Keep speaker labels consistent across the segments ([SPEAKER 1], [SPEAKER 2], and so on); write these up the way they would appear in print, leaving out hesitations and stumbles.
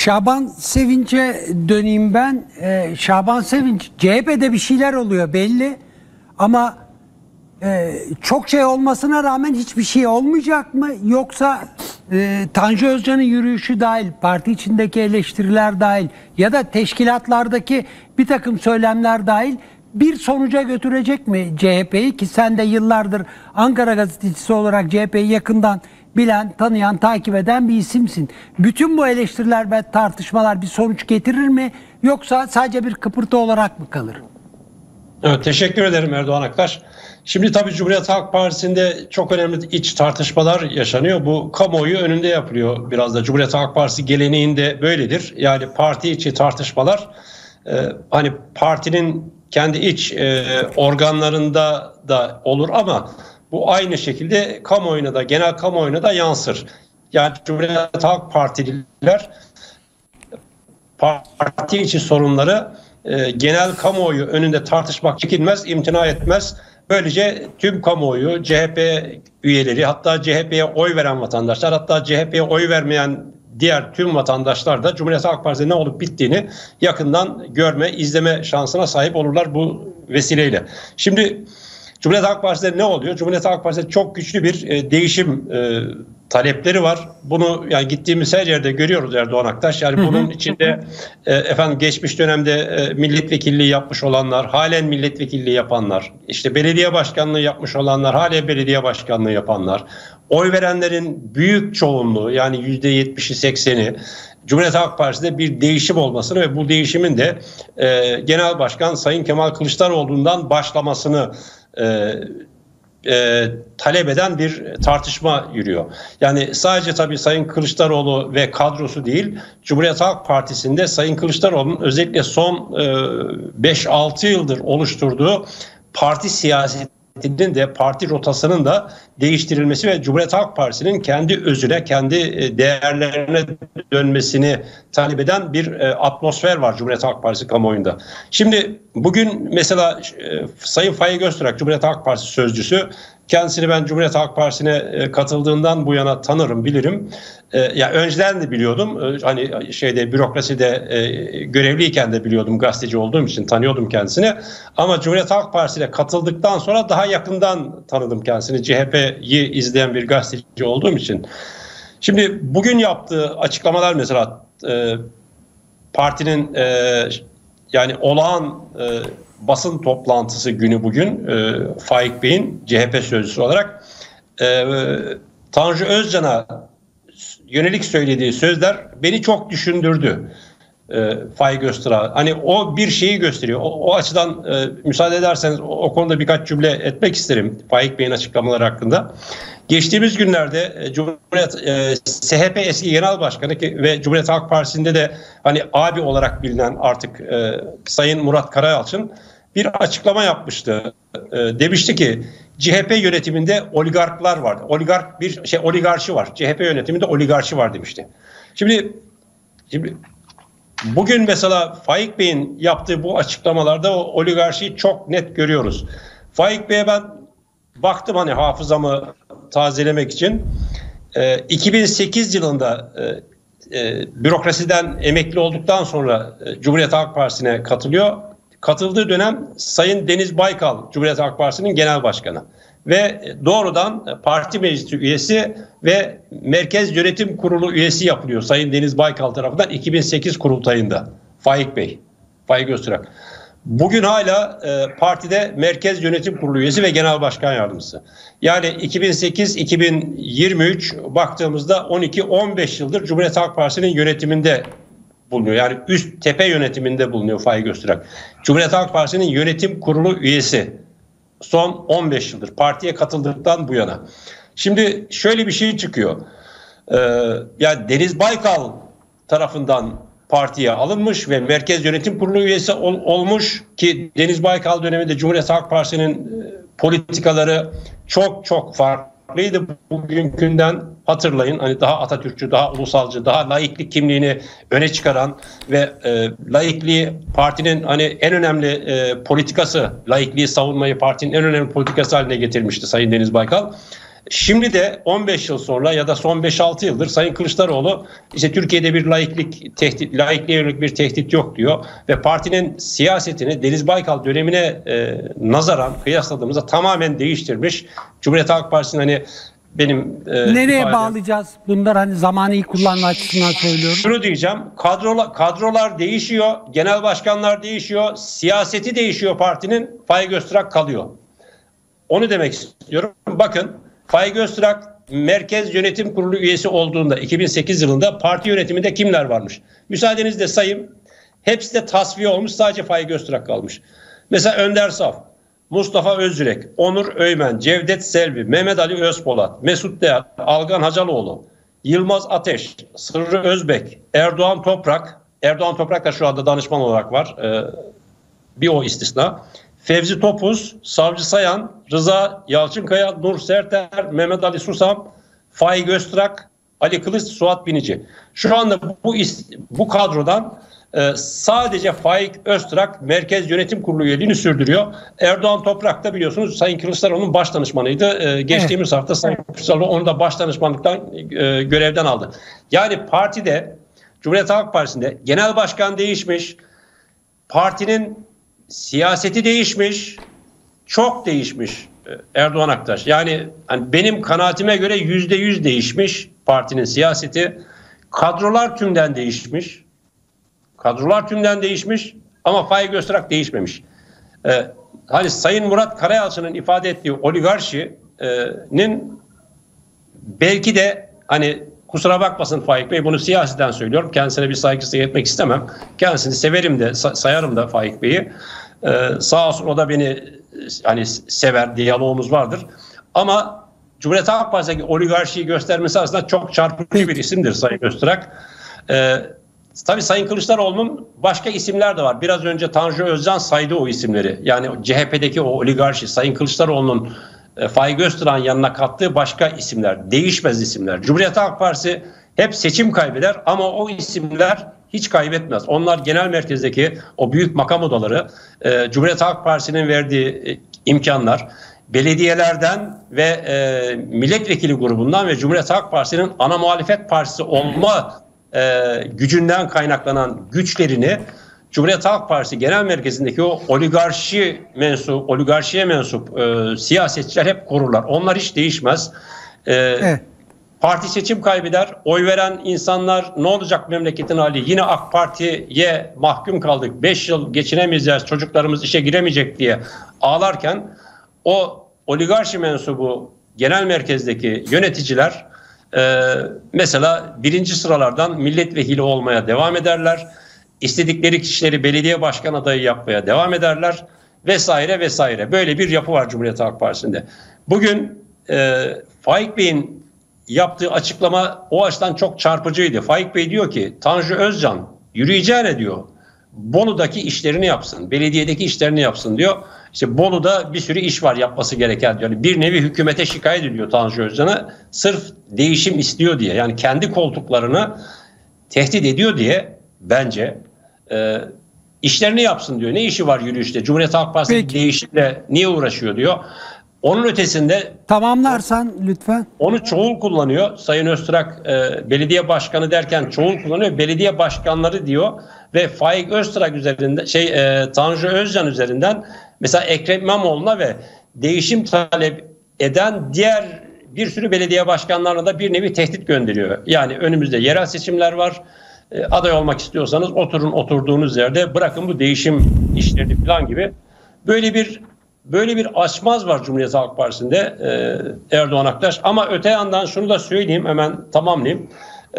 [SPEAKER 1] Şaban Sevinç'e döneyim ben. Şaban Sevinç, CHP'de bir şeyler oluyor belli ama çok şey olmasına rağmen hiçbir şey olmayacak mı? Yoksa Tanju Özcan'ın yürüyüşü dahil, parti içindeki eleştiriler dahil ya da teşkilatlardaki bir takım söylemler dahil bir sonuca götürecek mi CHP'yi, ki sen de yıllardır Ankara gazetecisi olarak CHP'yi yakından bilen, tanıyan, takip eden bir isimsin. Bütün bu eleştiriler ve tartışmalar bir sonuç getirir mi, yoksa sadece bir kıpırtı olarak mı kalır?
[SPEAKER 2] Evet, teşekkür ederim Erdoğan Aktaş. Şimdi tabii Cumhuriyet Halk Partisi'nde çok önemli iç tartışmalar yaşanıyor. Bu kamuoyu önünde yapılıyor biraz da. Cumhuriyet Halk Partisi geleneğinde böyledir. Yani parti içi tartışmalar hani partinin kendi iç organlarında da olur ama bu aynı şekilde kamuoyuna da, genel kamuoyuna da yansır. Yani Cumhuriyet Halk Partililer parti içi sorunları genel kamuoyu önünde tartışmak çekinmez, imtina etmez. Böylece tüm kamuoyu, CHP üyeleri, hatta CHP'ye oy veren vatandaşlar, hatta CHP'ye oy vermeyen diğer tüm vatandaşlar da Cumhuriyet Halk Partisi'nin ne olup bittiğini yakından görme, izleme şansına sahip olurlar bu vesileyle. Şimdi Cumhuriyet Halk Partisi'de ne oluyor? Cumhuriyet Halk Partisi'de çok güçlü bir değişim talepleri var. Bunu yani gittiğimiz her yerde görüyoruz Erdoğan Aktaş. Yani bunun içinde efendim geçmiş dönemde milletvekilliği yapmış olanlar, halen milletvekilliği yapanlar, işte belediye başkanlığı yapmış olanlar, halen belediye başkanlığı yapanlar, oy verenlerin büyük çoğunluğu yani %70'i 80'i Cumhuriyet Halk Partisi'de bir değişim olmasını ve bu değişimin de Genel Başkan Sayın Kemal Kılıçdaroğlu'ndan başlamasını talep eden bir tartışma yürüyor. Yani sadece tabii Sayın Kılıçdaroğlu ve kadrosu değil, Cumhuriyet Halk Partisi'nde Sayın Kılıçdaroğlu'nun özellikle son 5-6 yıldır oluşturduğu parti siyasetinin de, parti rotasının da değiştirilmesi ve Cumhuriyet Halk Partisi'nin kendi özüne, kendi değerlerine dönmesini talep eden bir atmosfer var Cumhuriyet Halk Partisi kamuoyunda. Şimdi bugün mesela Sayın Faik Öztürk, Cumhuriyet Halk Partisi sözcüsü, kendisini ben Cumhuriyet Halk Partisi'ne katıldığından bu yana tanırım, bilirim. Ya önceden de biliyordum. Hani bürokraside görevliyken de biliyordum, gazeteci olduğum için tanıyordum kendisini. Ama Cumhuriyet Halk Partisi'ne katıldıktan sonra daha yakından tanıdım kendisini. CHP'yi izleyen bir gazeteci olduğum için. Şimdi bugün yaptığı açıklamalar mesela partinin yani olağan basın toplantısı günü bugün Faik Bey'in CHP sözcüsü olarak Tanju Özcan'a yönelik söylediği sözler beni çok düşündürdü. Faik Öztürk. Hani o bir şeyi gösteriyor. O açıdan müsaade ederseniz o konuda birkaç cümle etmek isterim Faik Bey'in açıklamaları hakkında. Geçtiğimiz günlerde SHP eski genel başkanı ve Cumhuriyet Halk Partisi'nde de hani abi olarak bilinen artık Sayın Murat Karayalçın bir açıklama yapmıştı. Demişti ki CHP yönetiminde oligarklar var. Oligarşi var. CHP yönetiminde oligarşi var demişti. Şimdi bugün mesela Faik Bey'in yaptığı bu açıklamalarda o oligarşiyi çok net görüyoruz. Faik Bey'e ben baktım hani hafızamı tazelemek için. 2008 yılında bürokrasiden emekli olduktan sonra Cumhuriyet Halk Partisi'ne katılıyor. Katıldığı dönem Sayın Deniz Baykal, Cumhuriyet Halk Partisi'nin genel başkanı. Ve doğrudan parti meclisi üyesi ve Merkez Yönetim Kurulu üyesi yapılıyor Sayın Deniz Baykal tarafından 2008 kurultayında. Faik Bey, Faik Öztürk. Bugün hala partide Merkez Yönetim Kurulu üyesi ve genel başkan yardımcısı. Yani 2008-2023 baktığımızda 12-15 yıldır Cumhuriyet Halk Partisi'nin yönetiminde bulunuyor. Yani üst tepe yönetiminde bulunuyor Faik Öztürk. Cumhuriyet Halk Partisi'nin yönetim kurulu üyesi. Son 15 yıldır partiye katıldıktan bu yana. Şimdi şöyle bir şey çıkıyor. Yani Deniz Baykal tarafından partiye alınmış ve Merkez Yönetim Kurulu üyesi olmuş ki Deniz Baykal döneminde Cumhuriyet Halk Partisi'nin politikaları çok farklıydı bugünkünden. Hatırlayın, hani daha Atatürkçü, daha ulusalcı, daha laiklik kimliğini öne çıkaran ve laikliği partinin hani en önemli politikası, laikliği savunmayı partinin en önemli politikası haline getirmişti Sayın Deniz Baykal. Şimdi de 15 yıl sonra ya da son 5-6 yıldır Sayın Kılıçdaroğlu işte Türkiye'de bir laikliğe yönelik bir tehdit yok diyor ve partinin siyasetini Deniz Baykal dönemine nazaran kıyasladığımızda tamamen değiştirmiş. Cumhuriyet Halk Partisi'nin hani benim
[SPEAKER 1] nereye bağlayacağız? Bunlar hani zamanı iyi kullanma açısından söylüyorum.
[SPEAKER 2] Şunu diyeceğim. Kadrolar değişiyor, genel başkanlar değişiyor, siyaseti değişiyor partinin. Faik Öztürk kalıyor. Onu demek istiyorum. Bakın Faik Öztürk Merkez Yönetim Kurulu üyesi olduğunda 2008 yılında parti yönetiminde kimler varmış? Müsaadenizle sayayım. Hepsi de tasfiye olmuş. Sadece Faik Öztürk kalmış. Mesela Önder Saf, Mustafa Özyürek, Onur Öymen, Cevdet Selvi, Mehmet Ali Özpolat, Mesut Değer, Algan Hacaloğlu, Yılmaz Ateş, Sırrı Özbek, Erdoğan Toprak. Erdoğan Toprak da şu anda danışman olarak var. Bir o istisna. Fevzi Topuz, Savcı Sayan, Rıza Yalçınkaya, Nur Serter, Mehmet Ali Susam, Faik Öztürk, Ali Kılıç, Suat Binici. Şu anda bu kadrodan sadece Faik Öztürk Merkez Yönetim Kurulu üyeliğini sürdürüyor. Erdoğan Toprak da biliyorsunuz Sayın Kılıçdaroğlu'nun baş danışmanıydı. Geçtiğimiz hafta Sayın Kılıçdaroğlu onu da baş danışmanlıktan görevden aldı. Yani partide, Cumhuriyet Halk Partisi'nde genel başkan değişmiş, partinin siyaseti değişmiş, çok değişmiş Erdoğan Aktaş. Yani hani benim kanaatime göre %100 değişmiş partinin siyaseti. Kadrolar tümden değişmiş. Ama Faik Öztürk değişmemiş. Hani Sayın Murat Karayalçı'nın ifade ettiği oligarşinin belki de hani kusura bakmasın Faik Bey, bunu siyaseten söylüyorum. Kendisine bir saygısızlık etmek istemem. Kendisini severim de sayarım da Faik Bey'i. Sağ olsun o da beni hani sever, diyalogumuz vardır. Ama Cumhuriyet Halk Partisi'ndeki oligarşiyi göstermesi aslında çok çarpıcı bir isimdir Sayın Öztürk. Tabii Sayın Kılıçdaroğlu'nun başka isimler de var. Biraz önce Tanju Özcan saydı o isimleri. Yani CHP'deki o oligarşi, Sayın Kılıçdaroğlu'nun Faik Öztürk'ün yanına kattığı başka isimler, değişmez isimler. Cumhuriyet Halk Partisi hep seçim kaybeder ama o isimler hiç kaybetmez. Onlar genel merkezdeki o büyük makam odaları, Cumhuriyet Halk Partisi'nin verdiği imkanlar, belediyelerden ve milletvekili grubundan ve Cumhuriyet Halk Partisi'nin ana muhalefet partisi olma gücünden kaynaklanan güçlerini Cumhuriyet Halk Partisi genel merkezindeki o oligarşiye mensup siyasetçiler hep korurlar. Onlar hiç değişmez. Evet. Parti seçim kaybeder. Oy veren insanlar ne olacak memleketin hali? Yine AK Parti'ye mahkum kaldık. 5 yıl geçinemeyeceğiz. Çocuklarımız işe giremeyecek diye ağlarken o oligarşi mensubu genel merkezdeki yöneticiler mesela birinci sıralardan milletvekili olmaya devam ederler. İstedikleri kişileri belediye başkan adayı yapmaya devam ederler. Vesaire vesaire. Böyle bir yapı var Cumhuriyet Halk Partisi'nde. Bugün Faik Bey'in yaptığı açıklama o açıdan çok çarpıcıydı. Faik Bey diyor ki Tanju Özcan yürüyeceğine diyor Bolu'daki işlerini yapsın, belediyedeki işlerini yapsın diyor. İşte Bolu'da bir sürü iş var yapması gereken diyor. Yani bir nevi hükümete şikayet ediyor Tanju Özcan'a sırf değişim istiyor diye. Yani kendi koltuklarını tehdit ediyor diye bence işlerini yapsın diyor. Ne işi var yürüyüşte? Cumhuriyet Halk Partisi değişimle niye uğraşıyor diyor. Onun ötesinde
[SPEAKER 1] tamamlarsan lütfen. Onu
[SPEAKER 2] çoğul kullanıyor. Sayın Öztürk belediye başkanı derken çoğul kullanıyor. Belediye başkanları diyor ve Faik Öztürk üzerinden Tanju Özcan üzerinden mesela Ekrem İmamoğlu'na ve değişim talep eden diğer bir sürü belediye başkanlarına da bir nevi tehdit gönderiyor. Yani önümüzde yerel seçimler var. Aday olmak istiyorsanız oturun oturduğunuz yerde, bırakın bu değişim işlerini falan gibi. Böyle bir açmaz var Cumhuriyet Halk Partisi'nde Erdoğan Aktaş. Ama öte yandan şunu da söyleyeyim, hemen tamamlayayım.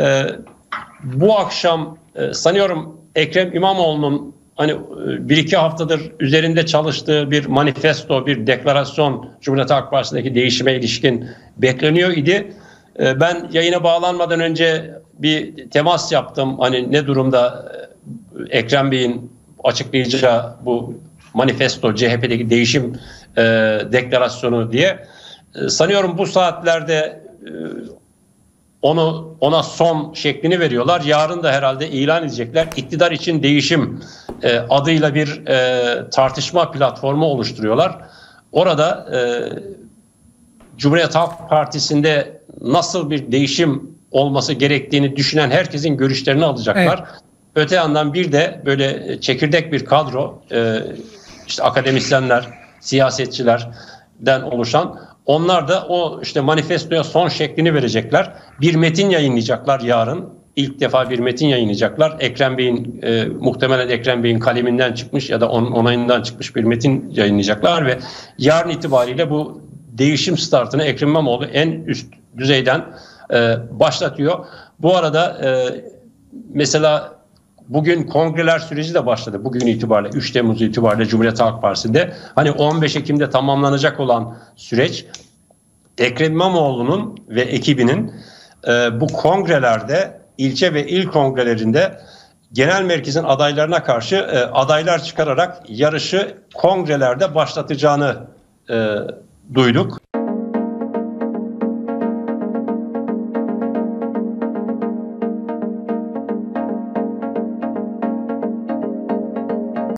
[SPEAKER 2] Bu akşam sanıyorum Ekrem İmamoğlu'nun hani bir iki haftadır üzerinde çalıştığı bir manifesto, bir deklarasyon Cumhuriyet Halk Partisi'ndeki değişime ilişkin bekleniyor idi. Ben yayına bağlanmadan önce bir temas yaptım. Hani ne durumda Ekrem Bey'in açıklayacağı bu manifesto, CHP'deki değişim deklarasyonu diye. Sanıyorum bu saatlerde ona son şeklini veriyorlar. Yarın da herhalde ilan edecekler. İktidar için değişim adıyla bir tartışma platformu oluşturuyorlar. Orada Cumhuriyet Halk Partisi'nde nasıl bir değişim olması gerektiğini düşünen herkesin görüşlerini alacaklar.
[SPEAKER 1] Evet.
[SPEAKER 2] Öte yandan bir de böyle çekirdek bir kadro, işte akademisyenler, siyasetçilerden oluşan, onlar da o işte manifestoya son şeklini verecekler. Bir metin yayınlayacaklar yarın. İlk defa bir metin yayınlayacaklar. Ekrem Bey'in muhtemelen Ekrem Bey'in kaleminden çıkmış ya da onun onayından çıkmış bir metin yayınlayacaklar ve yarın itibariyle bu değişim startını Ekrem İmamoğlu en üst düzeyden başlatıyor. Bu arada mesela bugün kongreler süreci de başladı. Bugün itibariyle 3 Temmuz itibariyle Cumhuriyet Halk Partisi'nde. Hani 15 Ekim'de tamamlanacak olan süreç, Ekrem İmamoğlu'nun ve ekibinin bu kongrelerde, ilçe ve il kongrelerinde genel merkezin adaylarına karşı adaylar çıkararak yarışı kongrelerde başlatacağını duyduk.